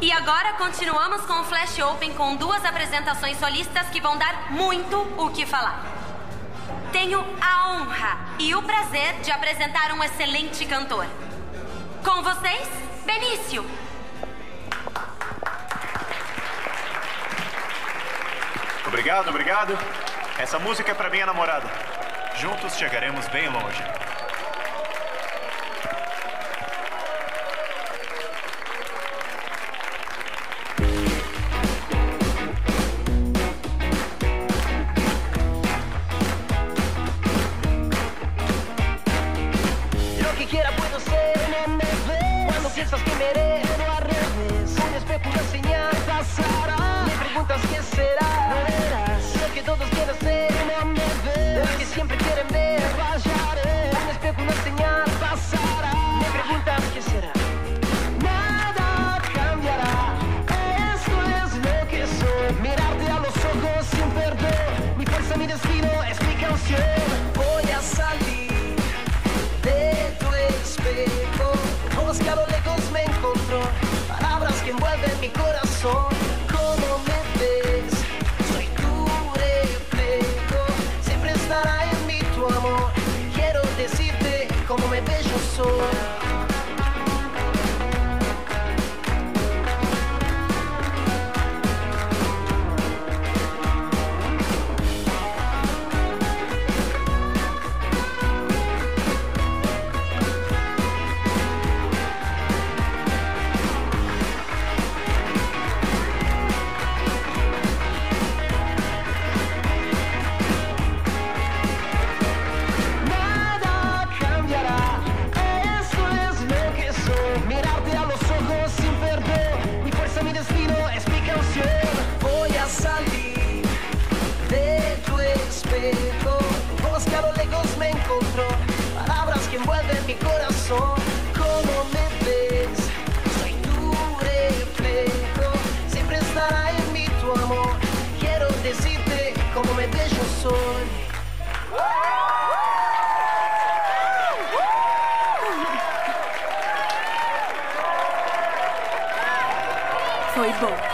E agora continuamos com o Flash Open com 2 apresentações solistas que vão dar muito o que falar. Tenho a honra e o prazer de apresentar um excelente cantor. Com vocês, Benício. Obrigado, obrigado. Essa música é pra minha namorada. Juntos chegaremos bem longe. Lo que quiera puedo ser, no me ves. Cuando piensas que merezco, pero al revés. Un espejo, una señal pasará. Me preguntas qué será, no verás. Lo que todos quieren ser, no me ves. Lo que siempre quieren ver, fallaré. Un espejo, una señal pasará. Me preguntas qué será. Nada cambiará. Esto es lo que soy. Mirarte a los ojos sin perdón. Mi fuerza, mi destino es mi canción. Voy a salir de tu espejo, voz que a lo lejos me encontró, palabras que envuelven mi corazón. ¿Cómo me ves? Soy tu reflejo, siempre estará en mí tu amor. Quiero decirte cómo me ves, yo soy. Nada cambiará, esto es lo que soy. Mirarte a los ojos sin perdón. Mi fuerza, mi destino es mi canción. Voy a salir de tu espejo, voz que a lo lejos me encontró, palabras que envuelven mi corazón. ¿Cómo me ves? Soy tu reflejo, siempre estará en mí tu amor. Quiero decirte cómo me ves, yo soy. Foi bom.